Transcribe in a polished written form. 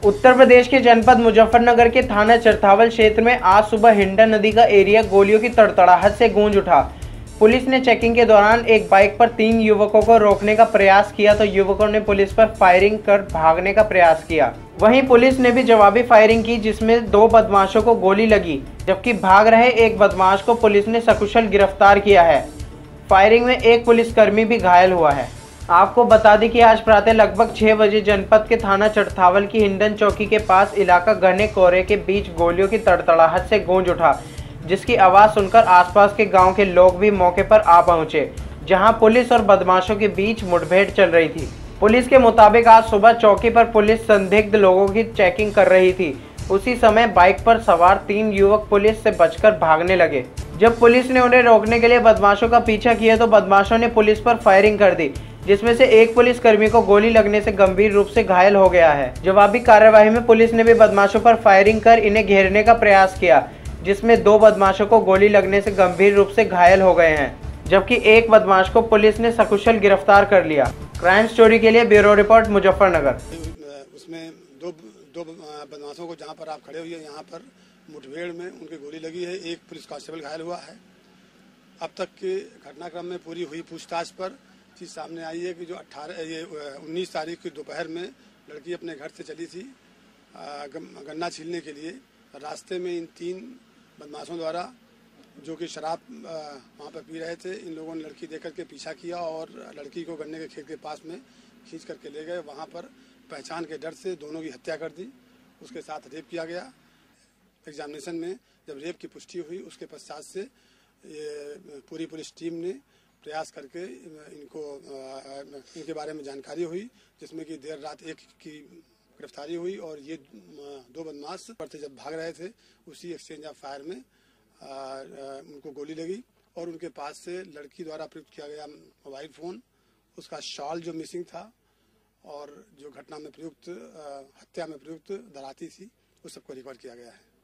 उत्तर प्रदेश के जनपद मुजफ्फरनगर के थाना चरथावल क्षेत्र में आज सुबह हिंडन नदी का एरिया गोलियों की तड़तड़ाहट से गूंज उठा। पुलिस ने चेकिंग के दौरान एक बाइक पर 3 युवकों को रोकने का प्रयास किया तो युवकों ने पुलिस पर फायरिंग कर भागने का प्रयास किया। वहीं पुलिस ने भी जवाबी फायरिंग की जिसमें 2 बदमाशों को गोली लगी, जबकि भाग रहे एक बदमाश को पुलिस ने सकुशल गिरफ्तार किया है। फायरिंग में एक पुलिसकर्मी भी घायल हुआ है। आपको बता दें कि आज प्रातः लगभग 6 बजे जनपद के थाना चरथावल की हिंडन चौकी के पास इलाका घने कोहरे के बीच गोलियों की तड़तड़ाहट से गूंज उठा, जिसकी आवाज़ सुनकर आसपास के गांव के लोग भी मौके पर आ पहुंचे, जहां पुलिस और बदमाशों के बीच मुठभेड़ चल रही थी। पुलिस के मुताबिक आज सुबह चौकी पर पुलिस संदिग्ध लोगों की चेकिंग कर रही थी। उसी समय बाइक पर सवार 3 युवक पुलिस से बचकर भागने लगे। जब पुलिस ने उन्हें रोकने के लिए बदमाशों का पीछा किया तो बदमाशों ने पुलिस पर फायरिंग कर दी, जिसमें से एक पुलिसकर्मी को गोली लगने से गंभीर रूप से घायल हो गया है। जवाबी कार्रवाई में पुलिस ने भी बदमाशों पर फायरिंग कर इन्हें घेरने का प्रयास किया, जिसमें 2 बदमाशों को गोली लगने से गंभीर रूप से घायल हो गए हैं, जबकि एक बदमाश को पुलिस ने सकुशल गिरफ्तार कर लिया। क्राइम स्टोरी के लिए ब्यूरो रिपोर्ट मुजफ्फरनगर। उसमें दो बदमाशों को जहां पर आप खड़े हुए हैं यहाँ पर मुठभेड़ में उनकी गोली लगी है। एक पुलिस कांस्टेबल घायल हुआ है। अब तक के घटनाक्रम में पूरी हुई पूछताछ पर चीज सामने आई है कि जो 19 तारीख की दोपहर में लड़की अपने घर से चली थी गन्ना छीलने के लिए। रास्ते में इन 3 बदमाशों द्वारा, जो कि शराब वहाँ पर पी रहे थे, इन लोगों ने लड़की देख करके पीछा किया और लड़की को गन्ने के खेत के पास में खींच करके ले गए। वहाँ पर पहचान के डर से दोनों की हत्या कर दी। उसके साथ रेप किया गया। एग्जामिनेशन में जब रेप की पुष्टि हुई उसके पश्चात से ये पूरी पुलिस टीम ने प्रयास करके इनके बारे में जानकारी हुई, जिसमें कि देर रात एक की गिरफ्तारी हुई और ये 2 बदमाश पर जब भाग रहे थे उसी एक्सचेंज ऑफ फायर में उनको गोली लगी और उनके पास से लड़की द्वारा प्रयुक्त किया गया मोबाइल फ़ोन, उसका शॉल जो मिसिंग था और जो घटना में प्रयुक्त हत्या में प्रयुक्त दराती थी, उस सबको रिकवर किया गया है।